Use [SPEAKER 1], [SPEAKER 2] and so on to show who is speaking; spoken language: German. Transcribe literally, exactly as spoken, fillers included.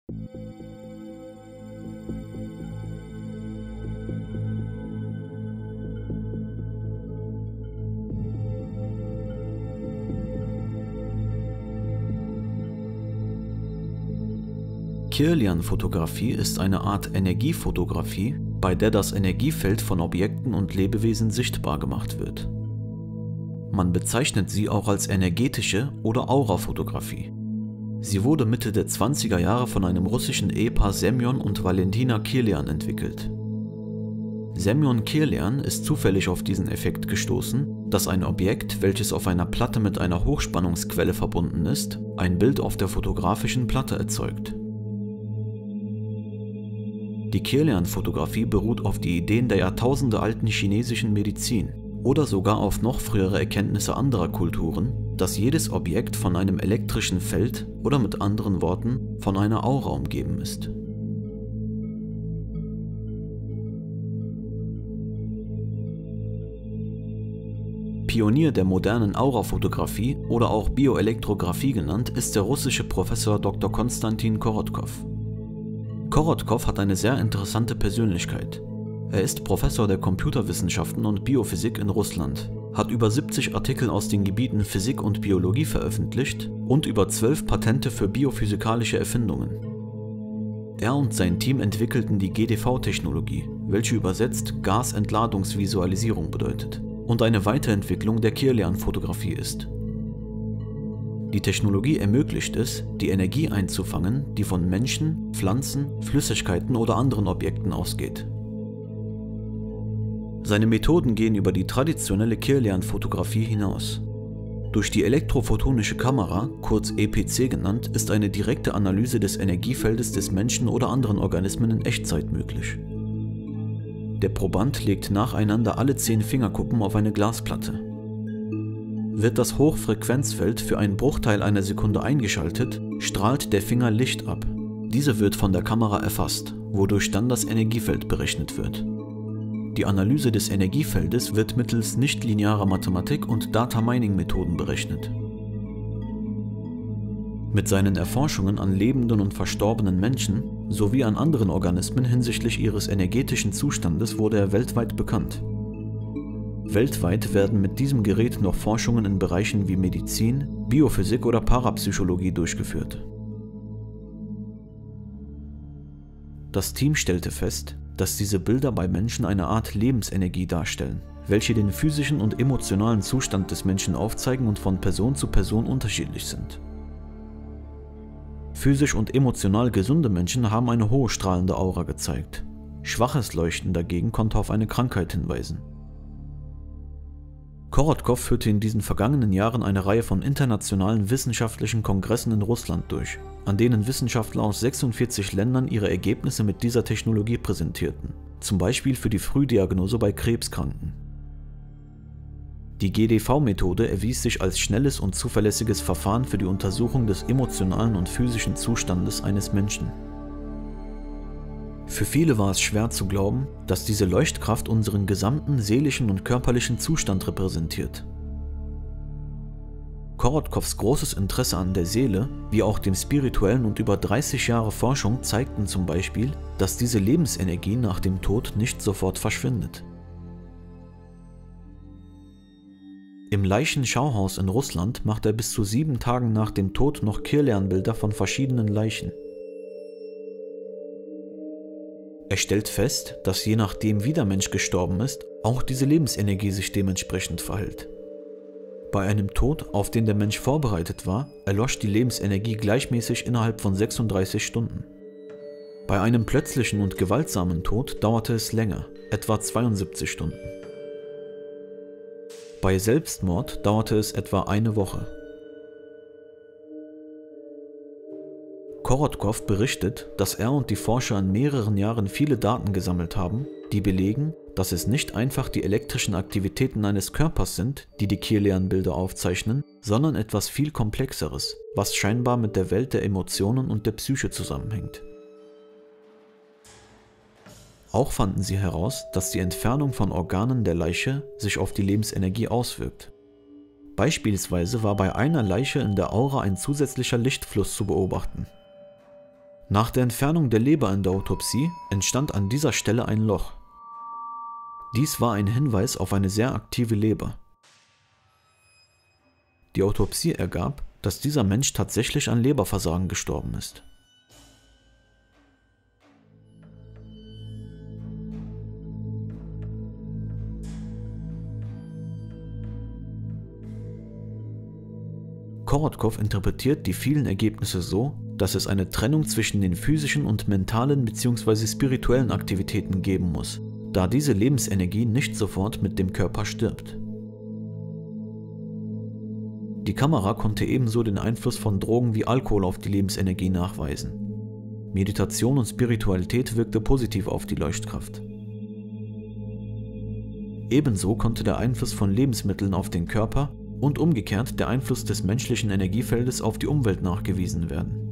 [SPEAKER 1] Kirlian-Fotografie ist eine Art Energiefotografie, bei der das Energiefeld von Objekten und Lebewesen sichtbar gemacht wird. Man bezeichnet sie auch als energetische oder Aurafotografie. Sie wurde Mitte der zwanziger Jahre von einem russischen Ehepaar Semyon und Valentina Kirlian entwickelt. Semyon Kirlian ist zufällig auf diesen Effekt gestoßen, dass ein Objekt, welches auf einer Platte mit einer Hochspannungsquelle verbunden ist, ein Bild auf der fotografischen Platte erzeugt. Die Kirlian-Fotografie beruht auf die Ideen der jahrtausendealten chinesischen Medizin oder sogar auf noch frühere Erkenntnisse anderer Kulturen, dass jedes Objekt von einem elektrischen Feld oder mit anderen Worten von einer Aura umgeben ist. Pionier der modernen Aurafotografie oder auch Bioelektrographie genannt ist der russische Professor Doktor Konstantin Korotkov. Korotkov hat eine sehr interessante Persönlichkeit. Er ist Professor der Computerwissenschaften und Biophysik in Russland, hat über siebzig Artikel aus den Gebieten Physik und Biologie veröffentlicht und über zwölf Patente für biophysikalische Erfindungen. Er und sein Team entwickelten die G D V-Technologie, welche übersetzt Gasentladungsvisualisierung bedeutet und eine Weiterentwicklung der Kirlian-Fotografie ist. Die Technologie ermöglicht es, die Energie einzufangen, die von Menschen, Pflanzen, Flüssigkeiten oder anderen Objekten ausgeht. Seine Methoden gehen über die traditionelle Kirlian-Fotografie hinaus. Durch die elektrophotonische Kamera, kurz E P C genannt, ist eine direkte Analyse des Energiefeldes des Menschen oder anderen Organismen in Echtzeit möglich. Der Proband legt nacheinander alle zehn Fingerkuppen auf eine Glasplatte. Wird das Hochfrequenzfeld für einen Bruchteil einer Sekunde eingeschaltet, strahlt der Finger Licht ab. Diese wird von der Kamera erfasst, wodurch dann das Energiefeld berechnet wird. Die Analyse des Energiefeldes wird mittels nichtlinearer Mathematik und Data-Mining-Methoden berechnet. Mit seinen Erforschungen an lebenden und verstorbenen Menschen sowie an anderen Organismen hinsichtlich ihres energetischen Zustandes wurde er weltweit bekannt. Weltweit werden mit diesem Gerät noch Forschungen in Bereichen wie Medizin, Biophysik oder Parapsychologie durchgeführt. Das Team stellte fest, dass diese Bilder bei Menschen eine Art Lebensenergie darstellen, welche den physischen und emotionalen Zustand des Menschen aufzeigen und von Person zu Person unterschiedlich sind. Physisch und emotional gesunde Menschen haben eine hohe strahlende Aura gezeigt. Schwaches Leuchten dagegen konnte auf eine Krankheit hinweisen. Korotkov führte in diesen vergangenen Jahren eine Reihe von internationalen wissenschaftlichen Kongressen in Russland durch, an denen Wissenschaftler aus sechsundvierzig Ländern ihre Ergebnisse mit dieser Technologie präsentierten, zum Beispiel für die Frühdiagnose bei Krebskranken. Die G D V-Methode erwies sich als schnelles und zuverlässiges Verfahren für die Untersuchung des emotionalen und physischen Zustandes eines Menschen. Für viele war es schwer zu glauben, dass diese Leuchtkraft unseren gesamten seelischen und körperlichen Zustand repräsentiert. Korotkovs großes Interesse an der Seele, wie auch dem spirituellen und über dreißig Jahre Forschung zeigten zum Beispiel, dass diese Lebensenergie nach dem Tod nicht sofort verschwindet. Im Leichenschauhaus in Russland macht er bis zu sieben Tagen nach dem Tod noch Kirlian-Bilder von verschiedenen Leichen. Er stellt fest, dass je nachdem wie der Mensch gestorben ist, auch diese Lebensenergie sich dementsprechend verhält. Bei einem Tod, auf den der Mensch vorbereitet war, erlosch die Lebensenergie gleichmäßig innerhalb von sechsunddreißig Stunden. Bei einem plötzlichen und gewaltsamen Tod dauerte es länger, etwa zweiundsiebzig Stunden. Bei Selbstmord dauerte es etwa eine Woche. Korotkov berichtet, dass er und die Forscher in mehreren Jahren viele Daten gesammelt haben, die belegen, dass es nicht einfach die elektrischen Aktivitäten eines Körpers sind, die die Kirlian-Bilder aufzeichnen, sondern etwas viel Komplexeres, was scheinbar mit der Welt der Emotionen und der Psyche zusammenhängt. Auch fanden sie heraus, dass die Entfernung von Organen der Leiche sich auf die Lebensenergie auswirkt. Beispielsweise war bei einer Leiche in der Aura ein zusätzlicher Lichtfluss zu beobachten. Nach der Entfernung der Leber in der Autopsie entstand an dieser Stelle ein Loch. Dies war ein Hinweis auf eine sehr aktive Leber. Die Autopsie ergab, dass dieser Mensch tatsächlich an Leberversagen gestorben ist. Korotkov interpretiert die vielen Ergebnisse so, dass es eine Trennung zwischen den physischen und mentalen bzw. spirituellen Aktivitäten geben muss, da diese Lebensenergie nicht sofort mit dem Körper stirbt. Die Kamera konnte ebenso den Einfluss von Drogen wie Alkohol auf die Lebensenergie nachweisen. Meditation und Spiritualität wirkte positiv auf die Leuchtkraft. Ebenso konnte der Einfluss von Lebensmitteln auf den Körper und umgekehrt der Einfluss des menschlichen Energiefeldes auf die Umwelt nachgewiesen werden.